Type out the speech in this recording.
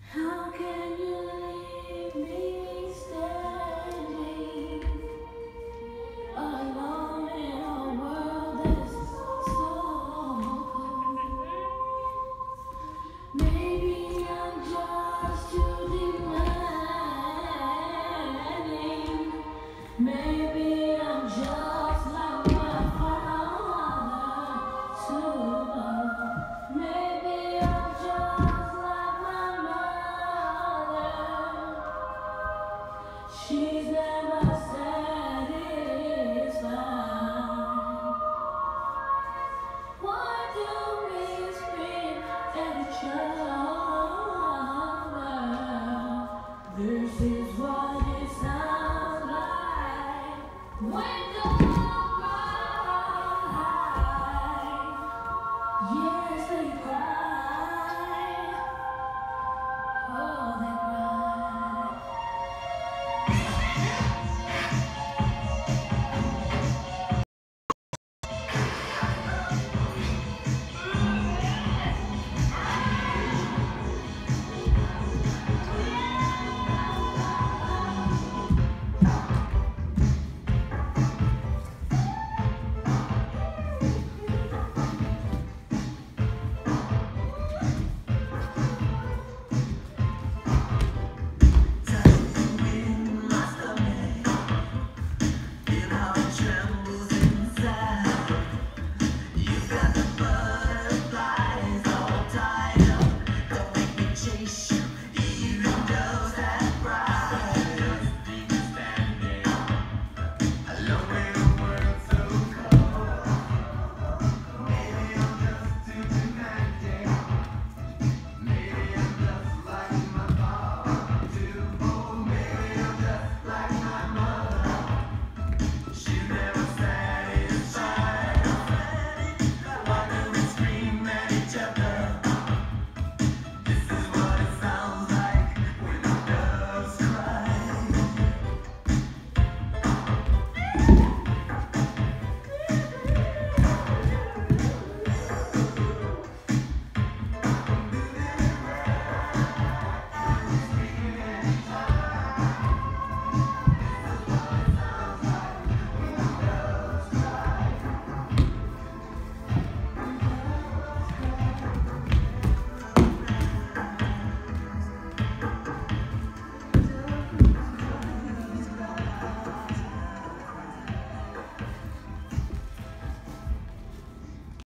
How can you leave me standing alone in a world that's so cold? Maybe I'm just too demanding. Maybe I'm just like my father, too low. Maybe I'm just like my mother. She's never satisfied. Why do we scream at each other? This is what it sounds like when